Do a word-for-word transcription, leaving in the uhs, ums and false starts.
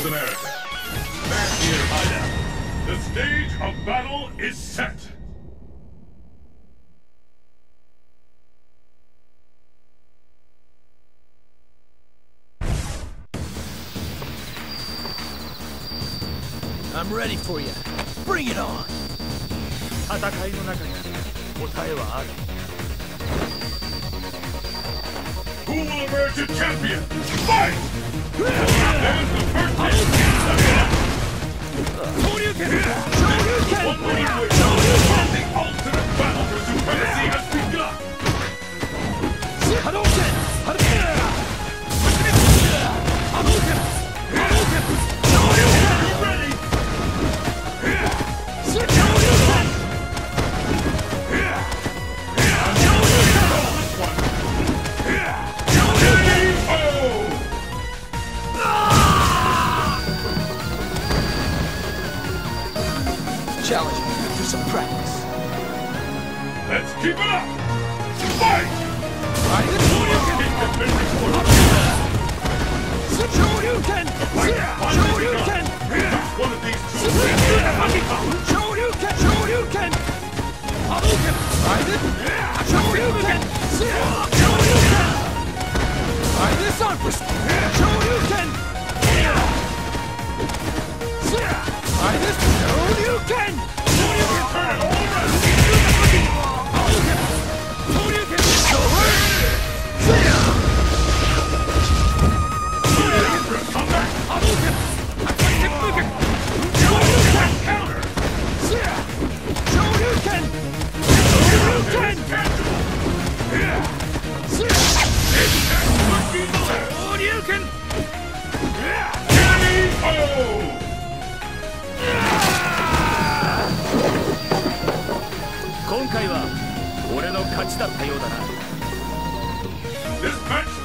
America. Back here, hideout. The stage of battle is set. I'm ready for you. Bring it on. 戦いの中に答えはある。 Who will emerge a champion? Fight! There's the first hit. Shoryuken! Shoryuken! One minute away. The ultimate battle for supremacy has begun. Hadouken! Hadouken! Hadouken! Hadouken! Shoryuken! Are you ready? Shoryuken! Challenge me for some practice. Let's keep it up! Fight! Right, the Shoryuken! Shoryuken! Shoryuken! One of these two. Shoryuken! Shoryuken! Hadouken! Right, it! Shoryuken! Shoryuken! Right, this on for Shoryuken! Right, this Shoryuken! Shoryuken! Turn it all around! Hadouken! Shoryuken! Come back! Hadouken! Hadouken! Counter! Shoryuken! Shoryuken! Shoryuken! K O! 今回は俺の勝ちだったようだな。This match